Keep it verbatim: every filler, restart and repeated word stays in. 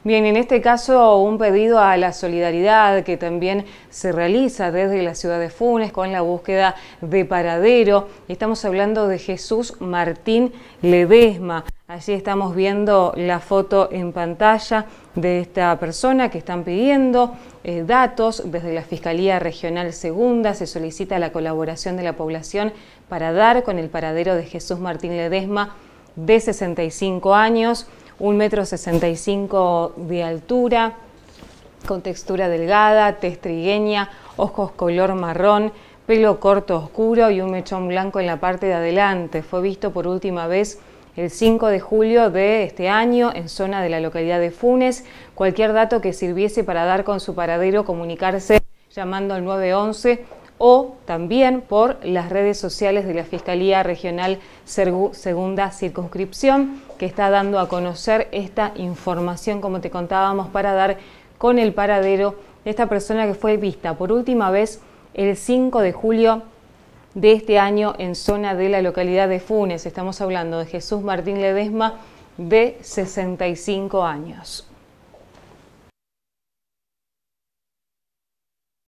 Bien, en este caso un pedido a la solidaridad que también se realiza desde la ciudad de Funes con la búsqueda de paradero. Estamos hablando de Jesús Martín Ledesma. Allí estamos viendo la foto en pantalla de esta persona que están pidiendo eh, datos desde la Fiscalía Regional Segunda. Se solicita la colaboración de la población para dar con el paradero de Jesús Martín Ledesma, de sesenta y cinco años, un metro sesenta y cinco de altura, con textura delgada, tez trigueña, ojos color marrón, pelo corto oscuro y un mechón blanco en la parte de adelante. Fue visto por última vez el cinco de julio de este año en zona de la localidad de Funes. Cualquier dato que sirviese para dar con su paradero, comunicarse llamando al nueve once o también por las redes sociales de la Fiscalía Regional Segunda Circunscripción, que está dando a conocer esta información, como te contábamos, para dar con el paradero de esta persona que fue vista por última vez el cinco de julio de este año en zona de la localidad de Funes. Estamos hablando de Jesús Martín Ledesma, de sesenta y cinco años.